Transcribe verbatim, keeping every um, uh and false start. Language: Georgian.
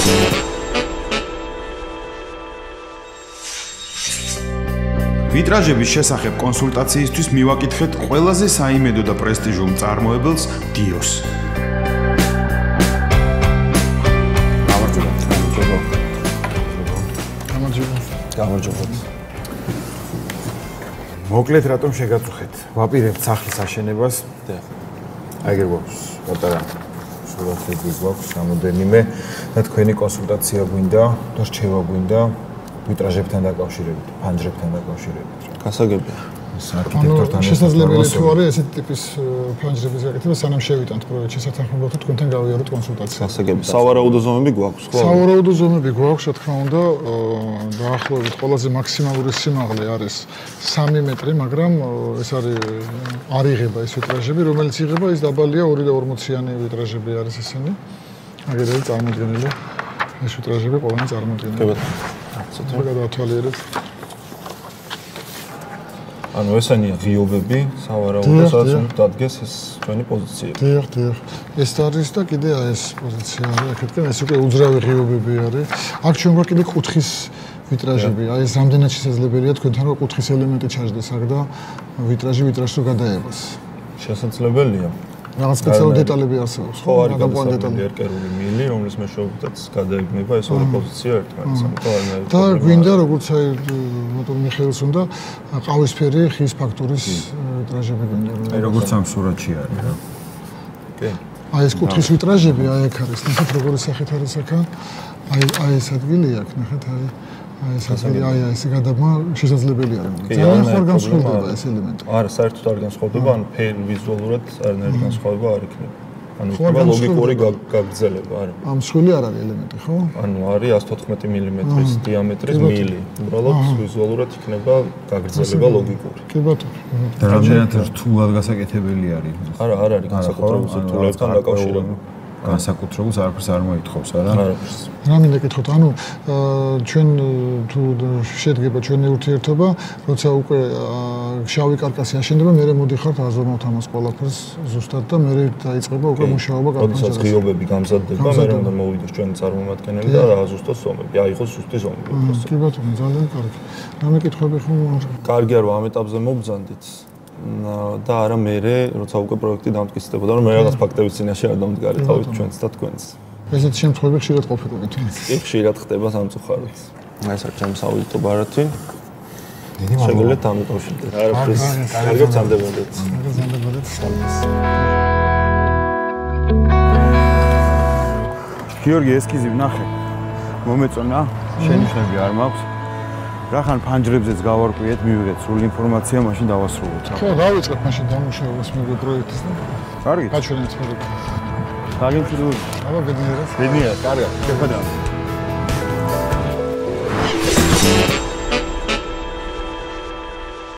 ვიტრაჟების შესახებ კონსულტაციისთვის მივაკითხეთ ყველაზე საიმედო და პრესტიჟულ მწარმოებელს დიოს. გამარჯობა. მოკლედ რატომ შეგაწუხეთ? ვაპირებთ სახლის აშენებას. აიგერ გვაქვს პატარა სურათები გვაქვს რამოდენიმე და თქვენი კონსულტაცია გვინდა და რჩევა გვინდა ვიტრაჟებთან დაკავშირებით, ფანჯრებთან დაკავშირებით. გასაგებია. არქიტექტორთან შესაძლებელი თუ არის ესეთი ტიპის ფანჯრების გაკეთება, სანამ შევიტანთ პროექტში შესაძლებლობა თქვენთან გავიაროთ კონსულტაცია. გასაგებია. სავარაუდო ზომები გვაქვს, ხო? სავარაუდო ზომები გვაქვს, რა თქმა უნდა, დაახლოებით ყველაზე მაქსიმალური სიმაღლე არის სამი მეტრი, მაგრამ ეს არის არ იღება ეს ვიტრაჟები, რომელიც იღება ის დაბალია ორი და ორმოციანი ვიტრაჟები არის ესენი. აგერები წარმოდგენილი ეს ვიტრაჟები ყველანი წარმოდგენილი. ცოტა გადავთვალიერებ. ანუ ესენია ღიობები, სავარაუდო სადაც უნდა დადგეს ეს ჩვენი პოზიციები. დიახ, დიახ. ეს არის და კიდე ეს პოზიცია არის. აქეთკენ ეს უკვე უძრავი ღიობები არის. აქ ჩვენ გვაქვს კიდე კუთხის ვიტრაჟები. აი ეს რამდენად შესაძლებელია თქვენთან რომ კუთხის ელემენტი ჩაჯდეს აქ და ვიტრაჟი ვიტრაჟს რო გადაებას. შესაძლებელია. რაღაც სპეციალური დეტალები არსებობს, ხო? არის გადასაწყვეტი ერკერული მილი, რომლის მეშვეობითაც გადაეგნება ეს ორი პოზიცია ერთმანეთს. და გვინდა როგორც აი მოტო მიხეილს უნდა ყავისფერი ხის ფაქტურის ვიტრაჟები გვინდა. აი როგორც ამ სურათში არის რა. კი. აი ეს კუთხის ვიტრაჟები აი აქ არის. ნახეთ როგორი სახით არის აქ. აი აი ეს ადგილი აქ ნახეთ აი აი ეს ადგილი აი ეს გადაბმა შესაძლებელი არის. ძალიან ხარ განსხვავდება ეს ელემენტი. არა, საერთოდ არ განსხვავდება, ანუ ფერი ვიზუალურად არანაირი განსხვავება არ იქნება. ანუ იქნება ლოგიკური გაგრძელება, არა. ამ მსხვილი არ არის ელემენტი, ხო? ანუ არის εκατს თოთხმეტი მილიმეტრის დიამეტრის მილი. უბრალოდ ვიზუალურად იქნება გაგრძელება ლოგიკური. კი ბატონო. და რამდენად რთულად გასაკეთებელი არის? არა, არ არის განსაკუთრებულ რთულებთან დაკავშირებული. განსაკუთრებულს არაფერს არ მოითხოვს, არა? არაფერს. რა მინდა გითხოთ, ანუ ჩვენ თუ შედგება ჩვენი ურთიერთობა, როცა უკვე შავი კარკასი აშენდება, მე მოდიხართ აზომავთ ამას ყველაფერს ზუსტად და მე დაიწყება უკვე მუშაობა კარკასზე. როდესაც ღიობები გამზადდება, მე უნდა მოვიდოს ჩვენი წარმომადგენელი და რა ზუსტად ზომები, აიღოს ზუსტი ზომები. კი ბატონო, ძალიან კარგი. რა მეკითხები ხომ? კარგი არ ამ ეტაპზე მობრძანდით. და არა მერე, როცა უკვე პროექტი დამტკიცდებოდა, რომ მე რაღაც ფაქტების წინაშე არ დამდგარიყავით ჩვენც და თქვენც. ესეთ შემთხვევები ხშირად ყოფილიყო თუნდაც. კი, ხშირად ხდება სამწუხაროდ. ეს არის ჩემი საავადმყოფო ბარათი. შეგიძლიათ დამიკავშირდეთ. არაფერს. კარგად სამდებოდეთ. კარგად სამდებოდეთ. გიორგი ესკიზი ვნახე. მომეწონა, შენიშვნები არ მაქვს. რახან ფანჯრებზეც გავარკვიეთ, მივიღეთ სრული ინფორმაცია, მაშინ დავასრულოთ. ხო, დავიწყებ მაშინ დამუშავებას მეგო პროექტის და. კარგი. გაჩვენეთ მე. დაგიმშვიდობთ. აბა ბედნიერად. ბედნიერად, კარგად. შევხვდებით.